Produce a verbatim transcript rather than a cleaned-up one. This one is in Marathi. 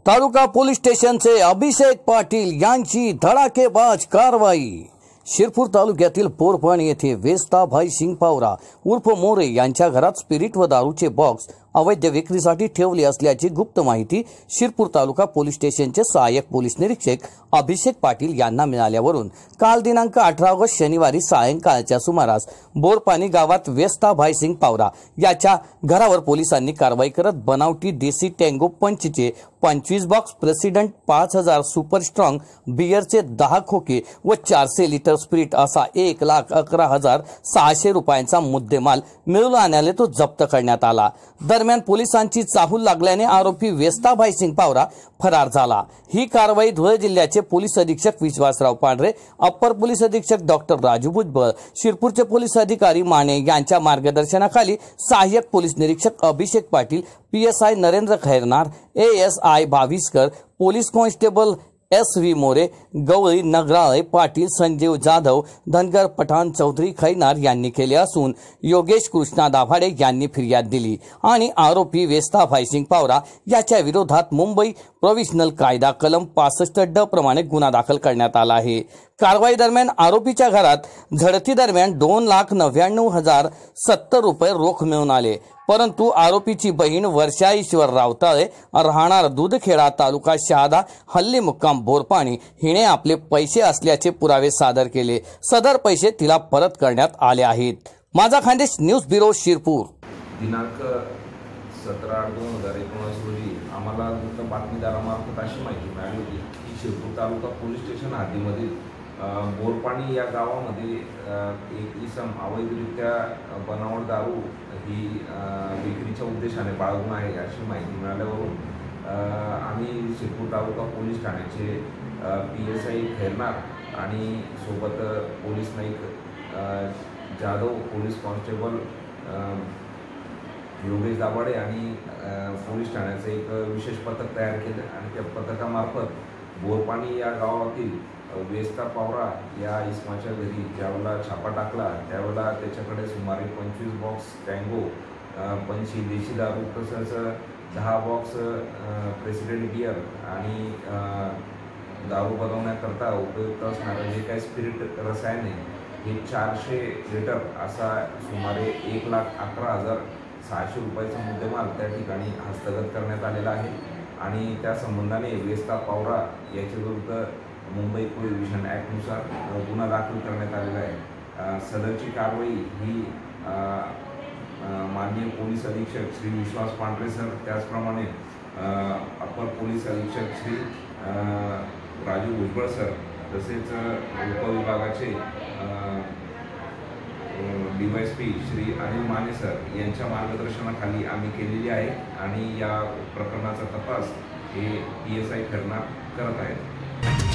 तालुका पोलीस स्टेशनचे अभिषेक पाटील यांची धडाकेबाज कारवाई। शिरपूर तालुक्यातील बोरपाणी येथे वेस्ता भाई सिंग पावरा उर्फ मोरे यांच्या घरात स्पिरिट व दारूचे बॉक्स अवैध विक्रीसाठी ठेवले असल्याची गुप्त माहिती शिरपूर तालुका पोलीस स्टेशनचे सहाय्यक पोलीस निरीक्षक अभिषेक पाटील यांना मिळाल्यावरून काल दिनांक अठरा ऑगस्ट शनिवारी सायंकाळच्या सुमारास बोरपाणी गावात वेस्ता भाई सिंग पावरा याच्या घरावर पोलिसांनी कारवाई करत बनावटी देसी टँगो पंचचे पंचवीस बॉक्स प्रेसिडेंट पाच हजार सुपर स्ट्रॉंग बियरचे दहा खोके व चारशे लिटर स्पिरिट असा एक लाख अकरा हजार सहाशे रुपयांचा मुद्देमाल मिळवून आणल्याने तो जप्त करण्यात आला। दरम्यान पोलिसांची चाहूल लागल्याने आरोपी वेस्ता भाई सिंग पावरा फरार झाला। ही कारवाई धुळे जिल्ह्याचे पोलीस अधीक्षक विश्वासराव पांढरे, अप्पर पोलीस अधीक्षक डॉक्टर राजू भुजबळ, शिरपूरचे पोलीस अधिकारी माने यांच्या मार्गदर्शनाखाली सहाय्यक पोलीस निरीक्षक Abhishek Patil, PSI Narendra Khairnar, ASI Bhaviskar, police constable S V More, Gawali Nagrale Patil, Sanjeev Jadhav, Dhangar Pathan Chaudhari Khairnar यांनी केले असून योगेश कृष्णा दाभाडे यांनी फिर्याद दिली आणि आरोपी वेस्ता भाई सिंग पावरा याच्या विरोधात मुंबई प्रोव्हिजनल कायदा कलम पासष्ट ड प्रमाणे गुन्हा दाखल करण्यात आला आहे। कारवाई दरम्यान आरोपीच्या घरात झडती दरम्यान दोन लाख नव्याण्णव हजार सत्तर रुपये रोख मिळून आले, परंतु आरोपीची बहीण वर्षा ईश्वर रावताळे राहणार दूधखेडा तालुका शहादा हल्ली मुक्काम बोरपाणी हिने आपले पैसे असल्याचे पुरावे सादर केले। सदर पैसे तिला परत करण्यात आले आहेत। माझा खानदेश न्यूज ब्युरो शिरपूर। दिनांक सतरा आठ दोन हजार एकोणीस रोजी आम्हाला बातमीदारामार्फत अशी माहिती मिळाली होती की शिरपूर तालुका पोलीस स्टेशन हद्दीमधील बोरपाणी या गावामध्ये एक इसम अवैधरित्या बनावट दारू ही विक्रीच्या उद्देशाने बाळगून आहे अशी माहिती मिळाल्यावरून आम्ही शिरपूर तालुका पोलीस ठाण्याचे पी एस आय खैरनार आणि सोबत पोलीस नाईक जाधव, पोलीस कॉन्स्टेबल योगेश दाभाडे आणि पोलीस ठाण्याचे एक विशेष पथक तयार केले आणि त्या पथकामार्फत बोरपाणी या गावातील वेस्ता पावरा या इसमाच्या घरी ज्यावेळेला छापा टाकला त्यावेळेला त्याच्याकडे सुमारे पंचवीस बॉक्स टँगो पंची देशी दारू तसंच दहा बॉक्स प्रेसिडेंट बियर आणि दारू बनवण्याकरता उपयुक्त असणारं जे काही स्पिरिट रसायन आहे हे चारशे लिटर असा सुमारे एक लाख अकरा हजार सहाशे रुपयाचा मुद्देमाल त्या ठिकाणी हस्तगत करण्यात आलेला आहे आणि त्या संबंधाने वेस्ता पावरा याच्याविरुद्ध मुंबई प्रोहिबिशन ॲक्टनुसार गुन्हा दाखल करण्यात आलेला आहे। सदरची कारवाई ही माननीय पोलीस अधीक्षक श्री विश्वास पांढरे सर, त्याचप्रमाणे अप्पर पोलीस अधीक्षक श्री राजू भुजबळ सर, तसेच उपविभागाचे D Y S P Shri Anil Mane sir यांच्या मार्गदर्शनाखाली आम्ही केलेली आहे आणि या प्रकरणाचा तपास हे पी एस आय खैरनार करत आहेत।